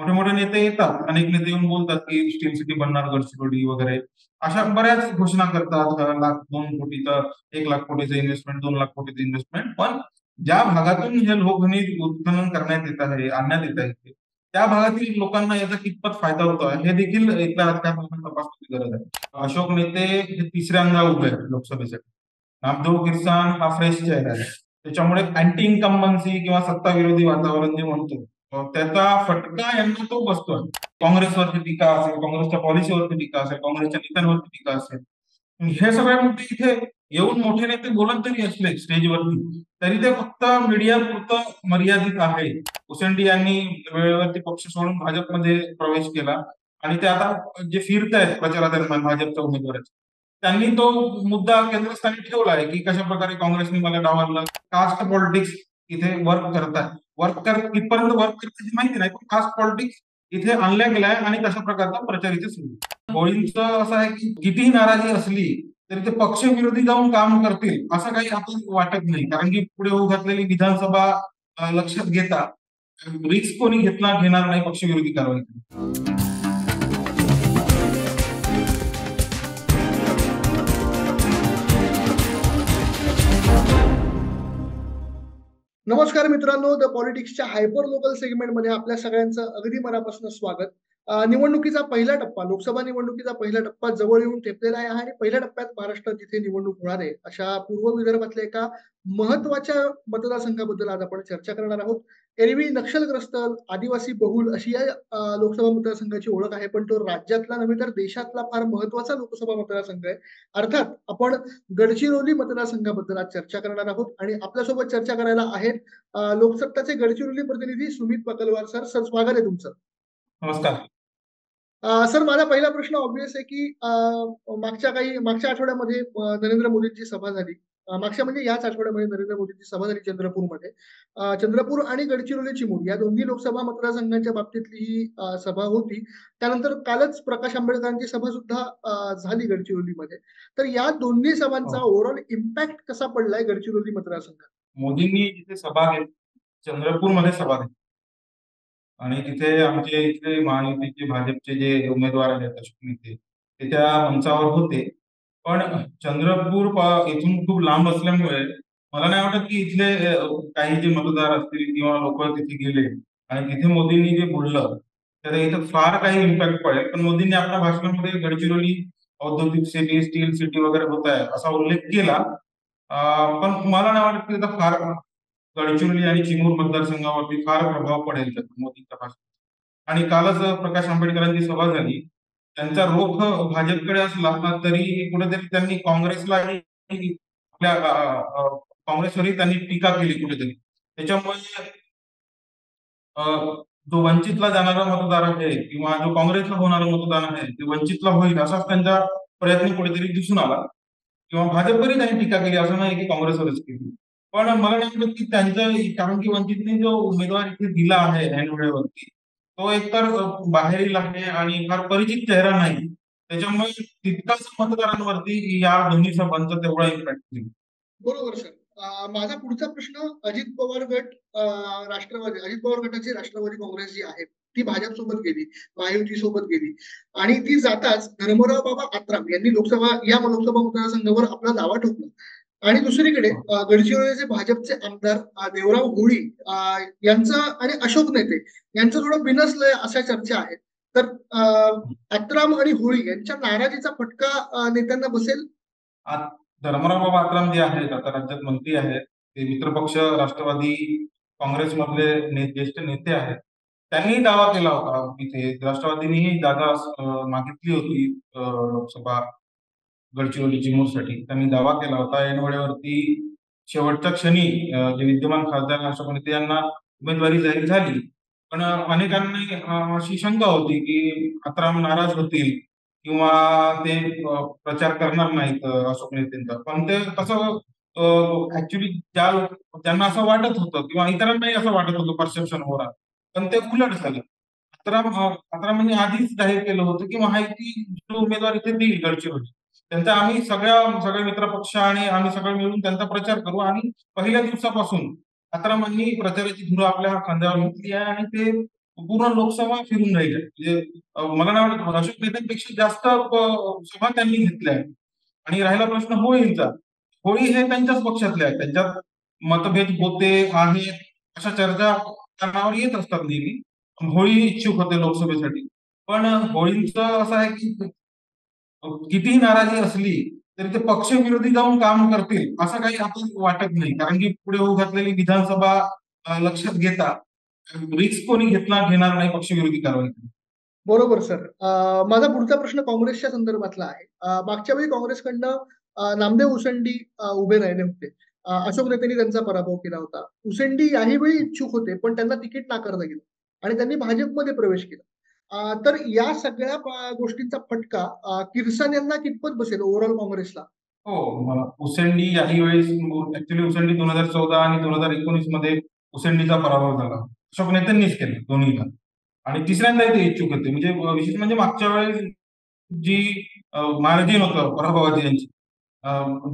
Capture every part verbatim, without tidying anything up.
मोठे मोठे नेते येतात, अनेक नेते येऊन बोलतात की स्टील सिटी बनणार गडचिरोली वगैरे, अशा बऱ्याच घोषणा करतात. अ, लाख दोन कोटी तर एक लाख कोटीचं इन्व्हेस्टमेंट, दोन लाख कोटीचं इन्व्हेस्टमेंट. पण ज्या भागातून हे लोकखनिज उत्खनन करण्यात येत आहे, आणण्यात येत आहे, त्या भागातील लोकांना याचा कितपत फायदा होतो आहे हे देखील इथल्या राजकारणातून तपासण्याची गरज आहे. अशोक नेते हे तिसऱ्यांदा उभे आहेत लोकसभेसाठी. नामदेव किरसान हा फ्रेश चेहरा आहे. त्याच्यामुळे अँटी इन्कम्बन्सी किंवा सत्ता विरोधी वातावरण जे म्हणतो, अ, त्याचा फटका यांना तो बसतोय. काँग्रेसवरती टीका असेल, काँग्रेसच्या पॉलिसीवरती टीका असेल, काँग्रेसच्या नेत्यांवरती टीका असेल. हे सगळे मुद्दे इथे येऊन मोठे नेते बोलत जरी असले स्टेजवरती, तरी ते फक्त मीडिया पुरतं मर्यादित आहे. मुसेंडी यांनी वेळेवरती पक्ष सोडून भाजपमध्ये प्रवेश केला आणि ते आता जे फिरतायत प्रचारादरम्यान भाजपच्या उमेदवाराचे, त्यांनी तो मुद्दा केंद्रस्थानी ठेवला आहे की कशा प्रकारे काँग्रेसने मला डावललं. कास्ट पॉलिटिक्स इथे वर्क करतात. वर्क कर कितपर्यंत वर्क करते माहिती नाही, पण कास्ट पॉलिटिक्स इथे आणल्या गेल्या आहे आणि तशा प्रकारचा प्रचार इथे सुरू आहे. होळींचं असं आहे की कितीही नाराजी असली तरी ते पक्षविरोधी जाऊन काम करतील असं काही आपल्याला वाटत नाही. कारण की पुढे होऊ घातलेली विधानसभा अ, लक्षात घेता रिस्क कोणी घेतला घेणार नाही पक्षविरोधी कारवाई. नमस्कार मित्रांनो, द पॉलिटिक्सच्या हायपर लोकल सेगमेंटमध्ये आपल्या सगळ्यांचं अगदी मनापासून स्वागत. अ, निवडणुकीचा पहिला टप्पा, लोकसभा निवडणुकीचा पहिला टप्पा जवळ येऊन ठेपलेला आहे आणि पहिल्या टप्प्यात महाराष्ट्रात जिथे निवडणूक होणार आहे, अशा पूर्व विदर्भातल्या एका महत्त्वाच्या मतदारसंघाबद्दल आज आपण चर्चा करणार आहोत. एरवी नक्षलग्रस्त, आदिवासी बहुल अशी या अ, लोकसभा मतदारसंघाची ओळख आहे, पण तो राज्यातला नव्हे तर देशातला फार महत्त्वाचा लोकसभा मतदारसंघ आहे. अर्थात आपण गडचिरोली मतदारसंघाबद्दल आज चर्चा करणार आहोत आणि आपल्यासोबत चर्चा करायला आहेत अ, लोकसत्ताचे गडचिरोली प्रतिनिधी सुमित पकलवार सर. सर, स्वागत आहे तुमचं. नमस्कार. अ, सर, माझा पहिला प्रश्न ऑब्व्हियस आहे की अ, मागच्या काही मागच्या आठवड्यामध्ये अ, नरेंद्र मोदींची सभा झाली. अ, मागच्या म्हणजे याच आठवड्यामध्ये नरेंद्र मोदींची सभा झाली चंद्रपूरमध्ये. अ, चंद्रपूर आणि गडचिरोली चिमूर या दोन्ही लोकसभा मतदारसंघांच्या बाबतीतली ही अ, सभा होती. त्यानंतर कालच प्रकाश आंबेडकरांची सभा सुद्धा अ, झाली गडचिरोलीमध्ये. तर या दोन्ही सभांचा हो. ओव्हरऑल इम्पॅक्ट कसा पडलाय गडचिरोली मतदारसंघात? मोदींनी जिथे सभा घेतली, चंद्रपूरमध्ये सभा घेतली आणि तिथे आमचे इथले महायुतीचे भाजपचे जे उमेदवार आहेत अशोक नेते, ते त्या मंचावर होते. पण चंद्रपूर प- इथून खूप लांब असल्यामुळे मला नाही वाटत की इथले अ, काही जे मतदार असतील किंवा लोक तिथे गेले आणि तिथे मोदींनी जे बोललं तर इथं फार काही इम्पॅक्ट पडेल. पण मोदींनी आपल्या भाषणामध्ये गडचिरोली औद्योगिक सिटी, स्टील सिटी वगैरे होत आहे असा उल्लेख केला. अं, पण मला नाही वाटत की त्याचा फार गडचिरोली आणि चिमूर मतदारसंघावरती फार प्रभाव पडेल त्याचा मोदींच्या भाषणात. आणि कालच प्रकाश आंबेडकरांची सभा झाली. त्यांचा रोख भाजपकडे असला ना तरी कुठेतरी त्यांनी काँग्रेसलाही आपल्या अ, अ, काँग्रेसवरही त्यांनी टीका केली कुठेतरी. त्याच्यामुळे अ, जो वंचितला जाणारा मतदार आहे किंवा जो काँग्रेसला होणारं मतदान आहे ते वंचितला होईल असाच त्यांचा प्रयत्न कुठेतरी दिसून आला. किंवा भाजपवरही त्यांनी टीका केली असं नाही की काँग्रेसवरच केली. पण मला नाही वाटत की त्यांचं, कारण की वंचितने जो उमेदवार इथे दिला आहे ऐन वेळेवरती, तो एकतर अ, बाहेरील आहे आणि फार परिचित चेहरा नाही. त्याच्यामुळे तितकाच मतदारांवरती या दोन्ही सभांचा तेवढा इम्पॅक्ट होईल. बरोबर सर. अ, माझा पुढचा प्रश्न अजित पवार गट अ, राष्ट्रवादी अजित पवार गटाची राष्ट्रवादी काँग्रेस जी आहे, ती भाजपसोबत गेली, महायुतीसोबत गेली आणि ती जाताच धर्मराव बाबा आत्राम यांनी लोकसभा या लोकसभा मतदारसंघावर आपला दावा ठोकला. आणि दुसरीकडे अ, गडचिरोलीचे भाजपचे आमदार अ, देवराव होळी अ, यांचं आणि अशोक नेते यांचं थोडं बिनसलंय अशा चर्चा आहेत. तर अ, आत्राम आणि होळी यांच्या नाराजीचा फटका अ, नेत्यांना बसेल? आज धर्मराव बाबा आत्राम जे आहेत आता राज्यात मंत्री आहेत, ते मित्रपक्ष राष्ट्रवादी काँग्रेसमधले ने ज्येष्ठ नेते आहेत. त्यांनी दावा केला होता तिथे राष्ट्रवादीनेही जागा अ, मागितली होती अ, लोकसभा गडचिरोली चिमूरसाठी. त्यांनी दावा केला होता. ऐन वेळेवरती शेवटच्या क्षणी अ, जे विद्यमान खासदार अशोक नेते यांना उमेदवारी जाहीर झाली. पण अ, अनेकांनी अ, अशी शंका होती की आत्राम नाराज होतील किंवा ते अ, प्रचार करणार नाहीत अ, अशोक नेतेंचा. पण ते तसं ऍक्च्युली ज्या लोक ज्यांना असं वाटत होतं किंवा इतरांनाही असं वाटत होतं परसेप्शन ओव्हरऑल, पण ते उलट झालं. आत्राम अ, आत्रामांनी आधीच जाहीर केलं होतं की महायुती जो उमेदवार इथे देईल गडचिरोली, त्यांचा आम्ही सगळ्या सगळे मित्रपक्ष आणि आम्ही सगळे मिळून त्यांचा प्रचार करू. आणि पहिल्या दिवसापासून आत्रामांनी प्रचाराची धुरा आपल्या खांद्यावर घेतली आहे आणि ते पूर्ण लोकसभा फिरून राहिल्या. म्हणजे अ, मला नाही वाटत अशोक नेत्यांपेक्षा जास्त अ, सभा त्यांनी घेतल्या आहेत. आणि राहिला प्रश्न होळींचा. होळी हे त्यांच्याच पक्षातले आहेत. त्यांच्यात मतभेद होते, आहेत, अशा चर्चा कानावर येत असतात नेहमी. होळी इच्छुक होते लोकसभेसाठी. पण होळींचं असं आहे की कितीही नाराजी असली तरी ते पक्षविरोधी जाऊन काम करतील असं काही आपल्याला वाटत नाही. कारण की पुढे होऊ घातलेली विधानसभा अ, लक्षात घेता रिस्क कोणी घेतला घेणार नाही पक्षविरोधी कारवाई. बरोबर सर. अ, माझा पुढचा प्रश्न काँग्रेसच्या संदर्भातला आहे. अ, मागच्या वेळी काँग्रेसकडनं अ, नामदेव उसेंडी अ, उभे राहिले होते. अ, अशोक नेत्यांनी त्यांचा पराभव केला होता. उसेंडी याही वेळी इच्छुक होते, पण त्यांना तिकीट नाकारलं गेलं आणि त्यांनी भाजपमध्ये प्रवेश केला. अ, तर या सगळ्या अ, गोष्टींचा फटका अ, किरसन यांना कितपत बसेल ओव्हरऑल काँग्रेसला? हो, म उसेंडी याही वेळेस ऍक्च्युली उसेंडी दोन हजार चौदा आणि दोन हजार एकोणीस मध्ये उसेंडीचा पराभव झाला. अशोक नेत्यांनीच केला दोन्हीला. आणि तिसऱ्यांदाही ते इच्छुक होते. म्हणजे अ, विशेष म्हणजे मागच्या वेळेस जी मार्जिन होतं पराभवाची यांची अ,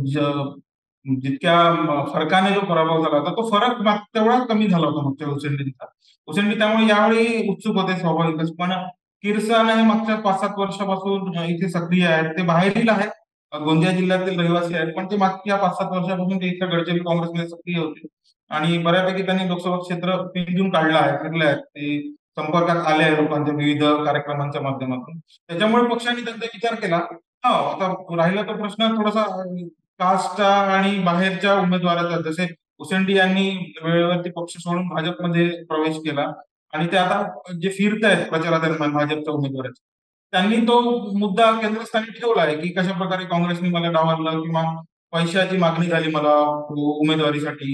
ज- जितक्या म, फरकाने जो पराभव झाला होता तो फरक माग तेवढा कमी झाला होता मागच्या उसेंडीचा. उसेंडी त्यामुळे यावेळी उत्सुक होते स्वाभाविकच. पण किरसाने हे मागच्या पाच सात वर्षापासून अ, इथे सक्रिय आहेत. ते बाहेरील आहेत. अ, गोंदिया जिल्ह्यातील रहिवासी आहेत. पण ते मागच्या पाच सात वर्षापासून ते इथं गडचिरोली काँग्रेसमध्ये सक्रिय होते. आणि बऱ्यापैकी त्यांनी लोकसभा क्षेत्र पिंजून काढलं आहे, फिरले आहेत. ते संपर्कात आले आहे लोकांच्या विविध कार्यक्रमांच्या माध्यमातून. त्याच्यामुळे पक्षाने त्यांचा विचार केला. हा आता राहिला तो प्रश्न थोडासा कास्टचा आणि बाहेरच्या उमेदवाराचा. जसे उसेंडी यांनी वेळेवरती पक्ष सोडून भाजपमध्ये प्रवेश केला आणि ते आता जे फिरतायत प्रचारादरम्यान भाजपच्या उमेदवाराचे त्यांनी तो मुद्दा केंद्रस्थानी ठेवला आहे की कशा प्रकारे काँग्रेसने मला डावललं किंवा पैशाची मागणी झाली मला उमेदवारीसाठी.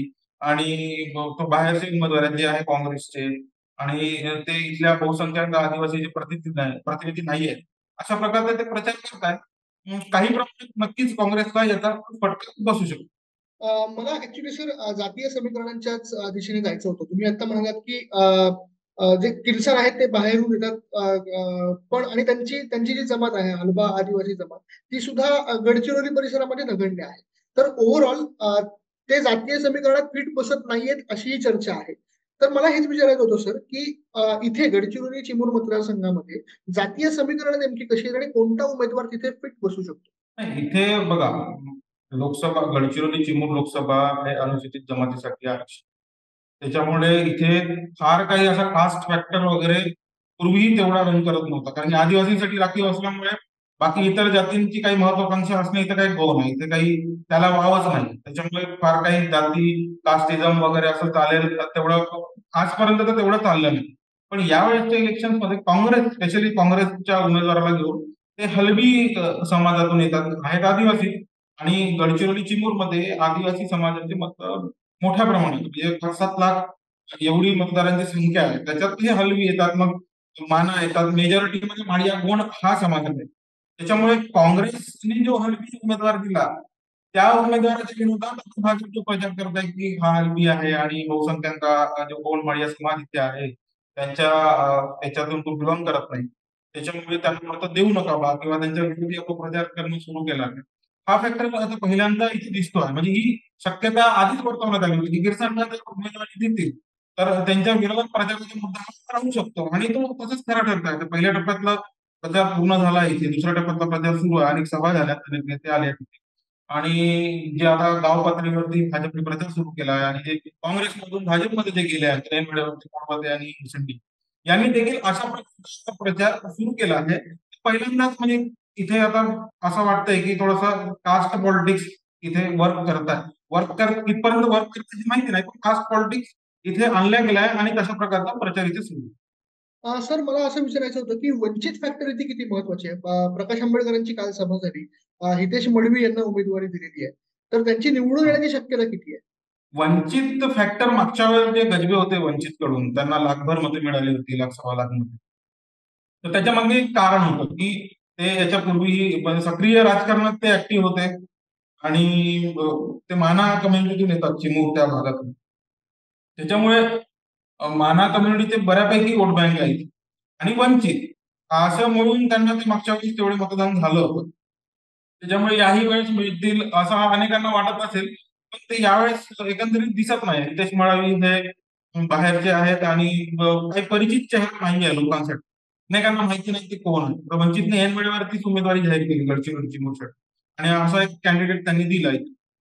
आणि तो बाहेरचे उमेदवार आहेत जे आहे काँग्रेसचे आणि ते इथल्या बहुसंख्याक आदिवासी जे प्रतिनिधी नाही प्रतिनिधी नाही आहेत अशा प्रकारे ते प्रचार करतायत. अं, काही प्रमाणात नक्कीच काँग्रेसला याचा फटका बसू शकतो. अ, मला ऍक्च्युली सर अ, जातीय समीकरणांच्याच अ, दिशेने जायचं होतं. तुम्ही आता म्हणालात, की अ, अ, जे किरसार आहेत ते बाहेरून येतात अ, अ, पण आणि त्यांची त्यांची जी जमात आहे, अल्बा आदिवासी जमात, ती सुद्धा अ, गडचिरोली परिसरामध्ये नगण्य आहे. तर ओव्हरऑल ते जातीय समीकरणात फिट बसत नाहीयेत अशीही चर्चा आहे. तर मला हेच विचारायचं होतं सर, की अ, इथे गडचिरोली चिमूर मतदारसंघामध्ये जातीय समीकरण नेमकी कशी आहेत आणि कोणता उमेदवार तिथे फिट बसू शकतो? नाही, इथे बघा लोकसभा गडचिरोली चिमूर लोकसभा हे अनुसूचित जमातीसाठी आरक्षित. त्याच्यामुळे इथे फार काही असा कास्ट फॅक्टर वगैरे पूर्वीही तेवढा रन करत नव्हता. कारण की आदिवासींसाठी राखीव असल्यामुळे बाकी इतर जातींची काही महत्वाकांक्षा असणे इथे काही गौण नाही. इथे काही त्याला वावच नाही. त्याच्यामुळे फार काही जाती कास्टिझम वगैरे असं चालेल तेवढं आजपर्यंत तर तेवढं चाललं नाही. पण यावेळेसच्या इलेक्शन मध्ये काँग्रेस स्पेशली काँग्रेसच्या उमेदवाराला घेऊन ते हलबी अ, समाजातून येतात, आहेत आदिवासी. आणि गडचिरोली चिमूरमध्ये आदिवासी समाजाचे मत मोठ्या प्रमाणात म्हणजे पाच सात लाख एवढी मतदारांची संख्या आहे. त्याच्यात हे हलवी येतात, मग माना येतात. मेजॉरिटीमध्ये माडिया गोंड हा समाज आहे. त्याच्यामुळे काँग्रेसने जो हलवी उमेदवार दिला त्या उमेदवाराच्या विरोधात भाजप जो प्रचार करत आहे की हा हलवी आहे आणि बहुसंख्याका जो गोंड माडिया समाज इथे आहे त्यांच्या अ, याच्यातून तो बिलॉंग करत नाही. त्याच्यामुळे त्यांना मत देऊ नका बा किंवा त्यांच्या विरोधी अपप्रचार करणं सुरू केला आहे. हा फॅक्टर आता पहिल्यांदा इथे दिसतोय. म्हणजे ही शक्यता आधीच वर्तवण्यात आली होती की गिरसांना जर उमेदवारी देतील तर त्यांच्या विरोधात प्रचाराचा मुद्दा हा राहू शकतो आणि तो तसंच खरा ठरत आहे. पहिल्या टप्प्यातला प्रचार पूर्ण झाला इथे, दुसऱ्या टप्प्यातला प्रचार सुरू आहे. अनेक सभा झाल्या, अनेक नेते आले तिथे. आणि जे आता गाव पातळीवरती भाजपने प्रचार सुरू केला आहे आणि जे काँग्रेसमधून भाजपमध्ये जे गेले आहेत रेणवेळेवरती कोणपते आणि मुसंडी यांनी देखील अशा प्रकारचा प्रचार सुरू केला आहे. पहिल्यांदाच म्हणजे इथे आता असं वाटतंय की थोडंसं कास्ट पॉलिटिक्स इथे वर्क करत आहे. वर्क कर कितपर्यंत वर्क करते माहिती नाही, पण कास्ट पॉलिटिक्स इथे आणल्या गेल्या आहे आणि तशा प्रकारचा प्रचार इथे सुरू आहे. अ, सर मला असं विचारायचं होतं, की वंचित फॅक्टर इथे किती महत्वाची आहे? अ, प्रकाश आंबेडकरांची काल सभा झाली. अ, हितेश मडवी यांना उमेदवारी दिलेली आहे. तर त्यांची निवडून येण्याची शक्यता किती आहे? वंचित फॅक्टर मागच्या वेळेस जे गजबे होते वंचित कडून त्यांना लाखभर मतं मिळाली होती, लाख सव्वा लाख मतं. तर त्याच्यामागे एक कारण होतं की ते याच्यापूर्वी म्हणजे सक्रिय राजकारणात ते ऍक्टिव्ह होते आणि अ, ते माना कम्युनिटीतून येतात चिमूर त्या भागातून. त्याच्यामुळे अ, माना कम्युनिटीचे बऱ्यापैकी वोट बँक आहे इथे. आणि वंचित असं म्हणून त्यांना ते मागच्या वेळेस तेवढे मतदान झालं होतं. त्याच्यामुळे याही वेळेस मिळतील असं अनेकांना वाटत असेल, पण ते यावेळेस एकंदरीत दिसत नाही. हितेश मळावी हे बाहेरचे आहेत आणि ब- काही परिचित चेहरा नाही आहे लोकांसाठी. अनेकांना माहिती नाही ते कोण आहे. तर वंचितने ऐन वेळेवरतीच उमेदवारी जाहीर केली गडचिरोलीची मोर्चात, आणि असा एक कॅन्डिडेट त्यांनी दिलाय.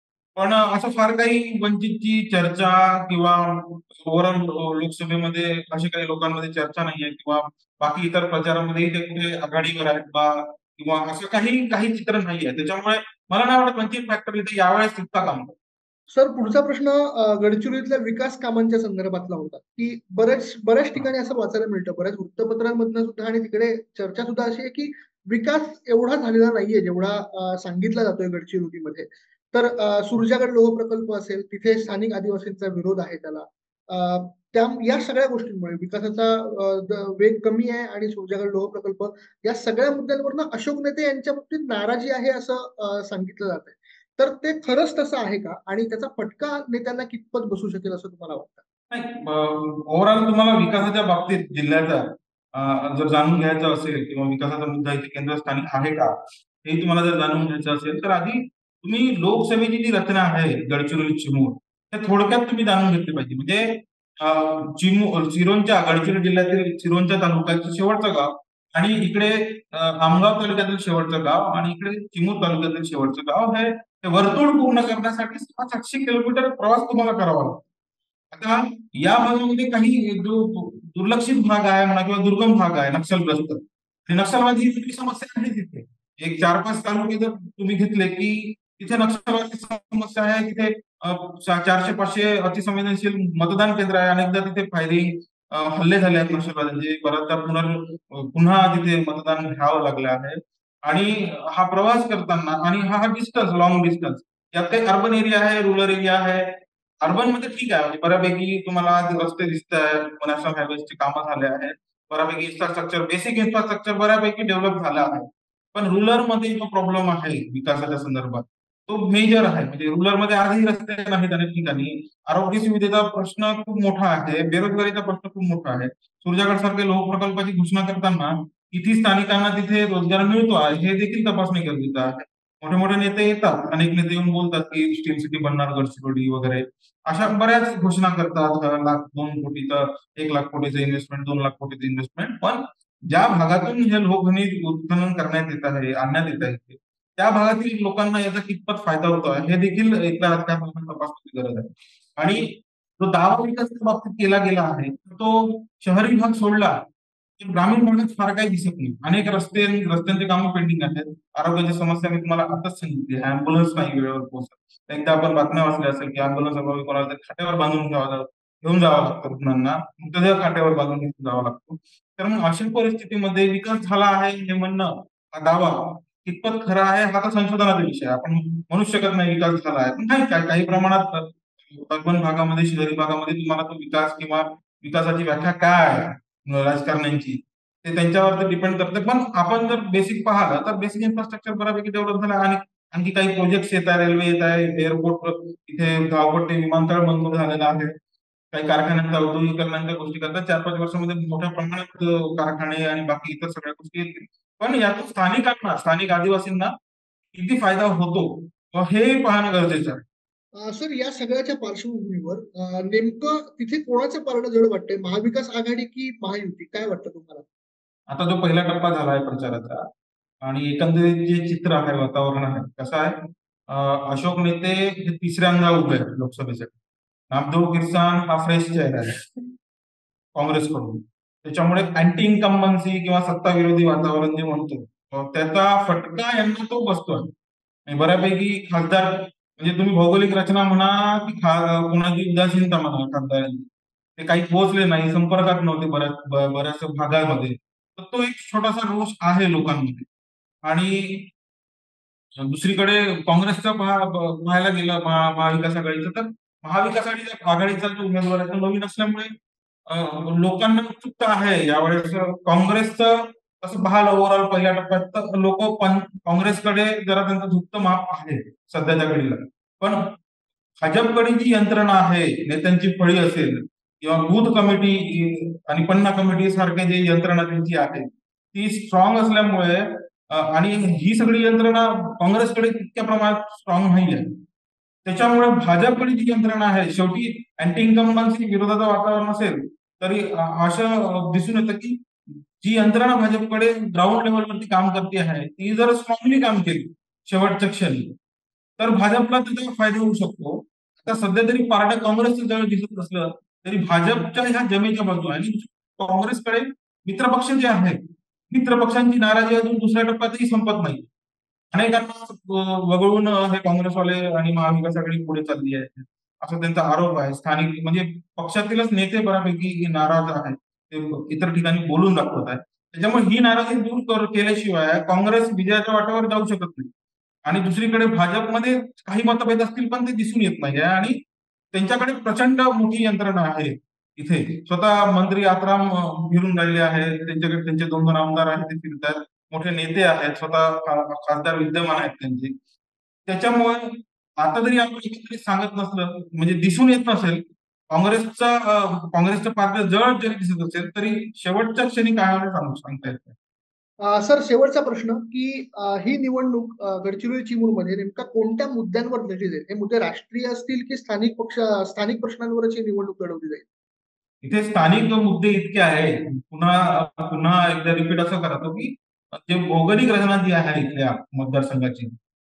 पण असं फार काही वंचितची चर्चा किंवा ओव्हरऑल लोकसभेमध्ये असे काही लोकांमध्ये चर्चा नाहीये, किंवा बाकी इतर प्रचारामध्येही ते कुठे आघाडीवर आहेत बा, किंवा असं काही काही चित्र नाहीये. त्याच्यामुळे मला नाही वाटत वंचित फॅक्टर इथे यावेळेस तितका काम करेल. सर, पुढचा प्रश्न अ, गडचिरोलीतल्या विकास कामांच्या संदर्भातला होता, की बऱ्याच बऱ्याच ठिकाणी असं वाचायला मिळतं, बऱ्याच वृत्तपत्रांमधनं सुद्धा आणि तिकडे चर्चा सुद्धा अशी आहे, की विकास एवढा झालेला नाहीये जेवढा अ, सांगितला जातोय गडचिरोलीमध्ये. तर अ, सुरजागड लोह प्रकल्प असेल, तिथे स्थानिक आदिवासींचा विरोध आहे त्याला. अ, त्या या सगळ्या गोष्टींमुळे विकासाचा अ, द वेग कमी आहे आणि सुरजागड लोह प्रकल्प या सगळ्या मुद्द्यांवरनं अशोक नेते यांच्या बाबतीत नाराजी आहे असं अ, सांगितलं जातंय. तर ते खरंच तसं आहे का? आणि त्याचा फटका नेत्यांना कितपत बसू शकेल असं तुम्हाला वाटतं? नाही, ओव्हरऑल तुम्हाला विकासाच्या बाबतीत जिल्ह्याचा अ, जर जाणून घ्यायचं असेल, किंवा विकासाचा मुद्दा इथे केंद्रस्थानी आहे का, हे तुम्हाला जर जाणून घ्यायचं असेल, तर आधी तुम्ही लोकसभेची जी रचना आहे गडचिरोली चिमूर, ते थोडक्यात तुम्ही जाणून घेतली पाहिजे. म्हणजे अ, चिमू चिरोंच्या गडचिरोली जिल्ह्यातील चिरोंच्या तालुक्याचं शेवटचं गाव, आणि इकडे अ, आमगाव तालुक्यातील शेवटचं गाव, आणि इकडे चिमूर तालुक्यातील शेवटचं गाव, हे हे वर्तुळ पूर्ण करण्यासाठी सहा सातशे किलोमीटर प्रवास तुम्हाला करावा लागतो. आता या भागामध्ये काही जो दुर्लक्षित भाग आहे म्हणा, किंवा दुर्गम भाग आहे नक्षलग्रस्त, आणि नक्षलवादी ही तिथली समस्या आहे. तिथे एक चार पाच तालुके जर तुम्ही घेतले, की तिथे नक्षलवादी समस्या आहे. तिथे अ, चा- चारशे पाचशे अतिसंवेदनशील मतदान केंद्र आहे. अनेकदा तिथे फायरिंग, हल्ले झाले आहेत नक्षलवाद्यांचे. बऱ्याचदा पुनर पुन्हा तिथे मतदान घ्यावं लागलं आहे. आणि हा प्रवास करताना, आणि हा हा डिस्टन्स, लॉंग डिस्टन्स, यात काही अर्बन एरिया आहे, रुरल एरिया आहे. अर्बन मध्ये ठीक आहे, म्हणजे बऱ्यापैकी तुम्हाला आज रस्ते दिसत आहेत, नॅशनल हायवेचे कामं झाले आहेत, बऱ्यापैकी इन्फ्रास्ट्रक्चर, बेसिक इन्फ्रास्ट्रक्चर बऱ्यापैकी डेव्हलप झालं आहे. पण रुरल मध्ये जो प्रॉब्लेम आहे विकासाच्या संदर्भात, तो मेजर आहे. म्हणजे रुरल मध्ये आजही रस्ते नाहीत अनेक ठिकाणी. आरोग्य सुविधेचा प्रश्न खूप मोठा आहे. बेरोजगारीचा प्रश्न खूप मोठा आहे. सुरजागड सारखे लोह प्रकल्पाची घोषणा करताना किती स्थानिकांना तिथे रोजगार मिळतो आहे, हे देखील तपासणे गरजेचं आहे. मोठे मोठे नेते येतात, अनेक नेते येऊन बोलतात की स्टील सिटी बनणार गडचिरोली वगैरे, अशा बऱ्याच घोषणा करतात. अ, लाख दोन कोटी तर एक लाख कोटीचं इन्व्हेस्टमेंट, दोन लाख कोटीचं इन्व्हेस्टमेंट. पण ज्या भागातून हे लोकखनिज उत्खनन करण्यात येत आहे, आणण्यात येत आहे, त्या भागातील लोकांना याचा कितपत फायदा होतो आहे, हे देखील एकदा राजकारणाला तपासण्याची गरज आहे. आणि जो दावा विकासाच्या बाबतीत केला गेला आहे, तो शहरी भाग सोडला तर ग्रामीण भागात फार काही दिसत नाही. अनेक रस्ते रस्त्यांची कामं पेंडिंग आहेत. आरोग्याची समस्या मी तुम्हाला आताच सांगितली, अँब्युलन्स नाही वेळेवर पोहोचत. एकदा आपण बातम्या वाचल्या असेल की अँब्युलन्स अभावी कोणाला तरी खाट्यावर बांधून घ्यावं लागतं, घेऊन जावं लागतं रुग्णांना, मग त्याच्या खाट्यावर बांधून घेऊन जावं लागतं. तर मग अशा परिस्थितीमध्ये विकास झाला आहे हे म्हणणं, हा दावा कितपत खरा आहे, हा तर संशोधनाचा विषय आहे. आपण म्हणू शकत नाही विकास झाला आहे. पण नाही, काही काही प्रमाणात अर्बन भागामध्ये, शहरी भागामध्ये तुम्हाला तो विकास किंवा विकासाची व्याख्या काय आहे अ, राजकारण्यांची, ते त्यांच्यावरती डिपेंड करते. पण आपण जर बेसिक पाहिलं तर बेसिक इन्फ्रास्ट्रक्चर बऱ्यापैकी डेव्हलप झालं आहे. आणि आणखी काही प्रोजेक्ट येत आहे, रेल्वे येत आहे, एअरपोर्ट, इथे गावपट्टी विमानतळ मंजूर झालेला आहे. काही कारखान्यांच्या औद्योगिकरणाच्या गोष्टी करतात. चार पाच वर्षामध्ये मोठ्या प्रमाणात अ, कारखाने आणि बाकी इतर सगळ्या गोष्टी येतील. पण यातून स्थानिकांना, स्थानिक आदिवासींना किती फायदा होतो, अ, हे पाहणं गरजेचं आहे. अ, सर, या सगळ्याच्या पार्श्वभूमीवर अ, नेमकं तिथे कोणाचं पारडं जड वाटतंय? महाविकास आघाडी की महायुती? काय वाटतं तुम्हाला? आता जो पहिला टप्पा झाला आहे प्रचाराचा, आणि एकंदरीत जे चित्र आहे, वातावरण आहे, कसं आहे, अ, अशोक नेते हे तिसऱ्यांदा उभे आहेत लोकसभेसाठी. नामदेव किरसाण हा फ्रेश चेहरा आहे काँग्रेसकडून. त्याच्यामुळे अँटी इन्कम्बन्सी किंवा सत्ता विरोधी वातावरण जे म्हणतो, अ, त्याचा फटका यांना तो बसतोय. आणि बऱ्यापैकी खासदार, म्हणजे तुम्ही भौगोलिक रचना म्हणा की खा कोणाची उदासीनता म्हणा खासदारांची, ते काही पोहोचले नाही, संपर्कात नव्हते बऱ्याच ब- बऱ्याच भागामध्ये. तर तो एक छोटासा रोष आहे लोकांमध्ये. आणि दुसरीकडे काँग्रेसचा पहा- ब- पाहायला गेलं, महा- महाविकास आघाडीचं, तर महाविकास आघाडीचा आघाडीचा जो उमेदवार आहे तो नवीन असल्यामुळे अ, लोकांना उत्सुकता आहे यावेळेस. काँग्रेसचं तसं पाहायला ओव्हरऑल पहिल्या टप्प्यात तर लोक काँग्रेसकडे जरा त्यांचं झुकतं माप आहे सध्याच्या घडीला. पण भाजपकडे जी यंत्रणा आहे, नेत्यांची फळी असेल, किंवा बूथ कमिटी आणि पन्ना कमिटी सारखे जे यंत्रणा त्यांची आहे, ती स्ट्रॉंग असल्यामुळे, अ, आणि ही सगळी यंत्रणा काँग्रेसकडे तितक्या प्रमाणात स्ट्रॉंग नाही आहे. त्याच्यामुळे भाजपकडे जी यंत्रणा आहे, शेवटी अँटी इन्कम्बन्सी विरोधाचं वातावरण असेल तरी असं दिसून येतं की जी यंत्रणा भाजपकडे ग्राउंड लेवलवरती काम करते आहे ती जर स्ट्रॉंगली काम केली शेवटच्या क्षणी तर भाजपला त्याचा फायदा होऊ शकतो. आता सध्या तरी पारडं काँग्रेसचं जवळ दिसत असलं तरी भाजपच्या ह्या जमेच्या बाजू आहे आणि काँग्रेसकडे मित्रपक्ष जे आहेत, मित्रपक्षांची नाराजी अजून दुसऱ्या टप्प्यातही संपत नाही. अनेकांना वगळून हे काँग्रेसवाले आणि महाविकास आघाडी पुढे चालली आहे असा त्यांचा आरोप आहे. स्थानिक म्हणजे पक्षातीलच नेते बऱ्यापैकी नाराज आहेत, ते इतर ठिकाणी बोलून दाखवत आहेत. त्याच्यामुळे ही नाराजी दूर केल्याशिवाय काँग्रेस विजयाच्या वाटेवर जाऊ शकत नाही. आणि दुसरीकडे भाजपमध्ये काही मतभेद असतील पण ते दिसून येत नाही आणि त्यांच्याकडे प्रचंड मोठी यंत्रणा आहे. इथे स्वतः मंत्री आत्राम फिरून राहिले आहेत, त्यांच्याकडे त्यांचे दोन दोन आमदार आहेत ते फिरतात, मोठे नेते आहेत, स्वतः खासदार विद्यमान आहेत त्यांचे. त्याच्यामुळे आता जरी आपण एकत्रित सांगत नसलं म्हणजे दिसून येत नसेल काँग्रेसचा काँग्रेसचं पारडं जड जरी दिसत असेल तरी शेवटच्या क्षणी काय होणार सांगू सांगता येत नाही. सर शेवटचा प्रश्न की ही निवडणूक गडचिरोली चिमूरमध्ये नेमका कोणत्या मुद्द्यांवर लढली जाईल? हे मुद्दे राष्ट्रीय असतील की स्थानिक पक्ष स्थानिक प्रश्नांवरच ही निवडणूक लढवली जाईल? इथे स्थानिक मुद्दे इतके आहेत, पुन्हा पुन्हा एकदा रिपीट असं करतो की जे भौगोलिक रचना जी आहे इथल्या मतदारसंघाची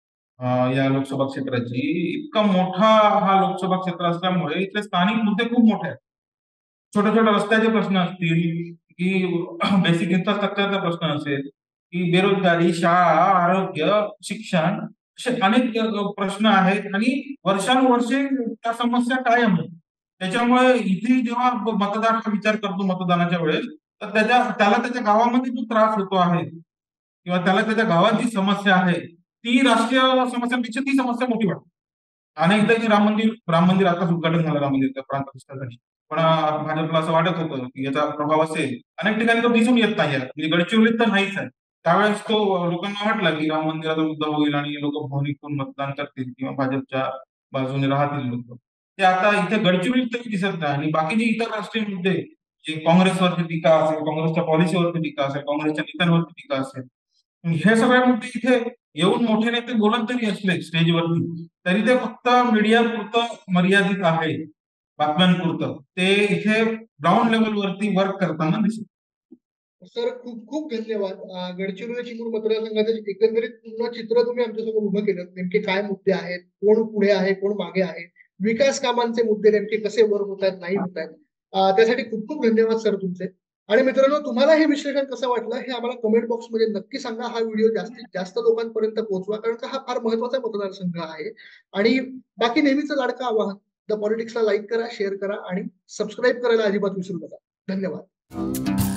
या लोकसभा क्षेत्राची, इतका मोठा हा लोकसभा क्षेत्र असल्यामुळे इथले स्थानिक मुद्दे खूप मोठे आहेत. छोट्या छोट्या रस्त्याचे प्रश्न असतील की बेसिक इन्फ्रास्ट्रक्चरचा प्रश्न असेल की बेरोजगारी, शाळा, आरोग्य, शिक्षण असे अनेक प्रश्न आहेत आणि वर्षानुवर्षे त्या समस्या कायम आहेत. त्याच्यामुळे इथे जेव्हा मतदार हा विचार करतो मतदानाच्या वेळेस तर त्याच्या त्याला त्याच्या गावामध्ये जो त्रास होतो आहे किंवा त्याला त्याच्या गावात जी समस्या आहे ती राष्ट्रीय समस्यांपेक्षा ती समस्या मोठी वाटते. अनेकदा की राम मंदिर राम मंदिर आताच उद्घाटन झालं राम मंदिरच्या प्रांत विस्तारासाठी, पण भाजपला असं वाटत होतं की याचा प्रभाव असेल. अनेक ठिकाणी तो दिसून येत नाही म्हणजे गडचिरोलीत तर नाहीच आहे. त्यावेळेस तो लोकांना वाटलं की राम मंदिराचा मुद्दा होईल आणि लोक भावनिकून मतदान करतील किंवा भाजपच्या बाजूने राहतील लोक. ते आता इथे गडचिरोलीत तरी दिसत नाही आणि बाकीचे इतर राष्ट्रीय मुद्दे जे काँग्रेसवरती टीका असेल, काँग्रेसच्या पॉलिसीवरती टीका असेल, काँग्रेसच्या नेत्यांवरती टीका असेल, हे सगळे मुद्दे इथे येऊन मोठे नेते बोलत जरी असले स्टेजवरती तरी ते फक्त मीडिया पुरतं मर्यादित आहे, बातम्यांपुरतं. ते इथे ग्राउंड लेवलवरती वर्क करताना दिसत. सर खूप खूप धन्यवाद. गडचिरोली चिमूर मतदारसंघाचं एकंदरीत पूर्ण चित्र तुम्ही आमच्यासमोर उभं केलं. नेमके काय मुद्दे आहेत, कोण पुढे आहे, कोण मागे आहे, विकास कामांचे मुद्दे नेमके कसे वर होत आहेत, नाही होत आहेत. त्यासाठी खूप खूप धन्यवाद सर तुमचे. आणि मित्रांनो तुम्हाला हे विश्लेषण कसं वाटलं हे आम्हाला कमेंट बॉक्समध्ये नक्की सांगा. हा व्हिडिओ जास्तीत जास्त लोकांपर्यंत पोहोचवा कारण का हा फार महत्वाचा मतदारसंघ आहे. आणि बाकी नेहमीचं लाडकं आवाहन द पॉलिटिक्सला लाईक करा, शेअर करा आणि सबस्क्राईब करायला अजिबात विसरू नका. धन्यवाद.